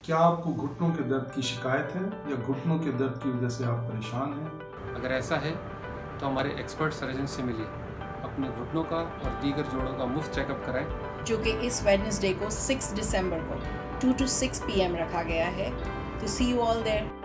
क्या आपको घुटनों के दर्द की शिकायत है या घुटनों के दर्द की वजह से आप परेशान हैं? अगर ऐसा है तो हमारे एक्सपर्ट सर्जन से मिलिए, अपने घुटनों का और दीगर जोड़ों का मुफ्त चेकअप कराएं, जो कि इस वेडनेसडे को 6 दिसंबर को 2 to 6 PM रखा गया है। तो सी यू ऑल देयर।